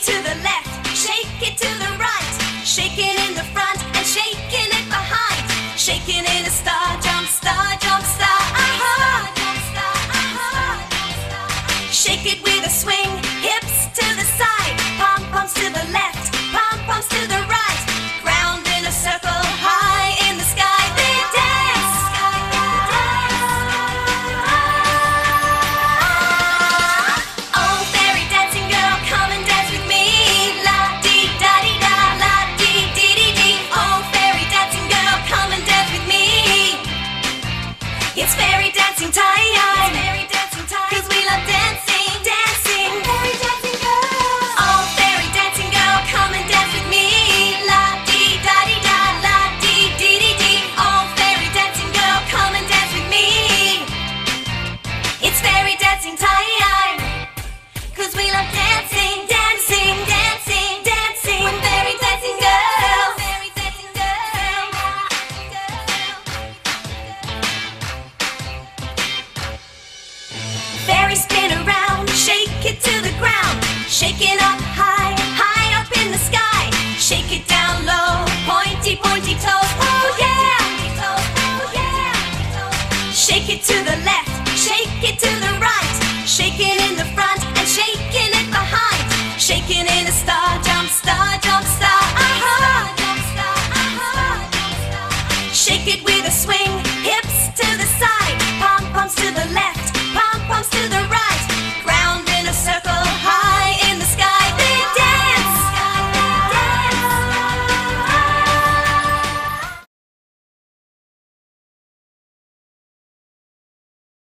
to the left, shake it to the right, shaking in the front and shaking it behind, shaking in a star jump, star jump, star. Shake it with a swing, hips to the side, pom-poms to the left, pom-poms to the right, round in a circle, high in the sky, they dance. Oh, fairy dancing girl, come and dance with me, la-dee-da-dee-da, la-dee-dee-dee-dee. Oh, fairy dancing girl, come and dance with me. It's fairy dancing time. Fairy spin around, shake it to the ground, shake it up high, high up in the sky, shake it down low, pointy, pointy toes, oh yeah! Shake it to the left, shake it to the right, shake it in the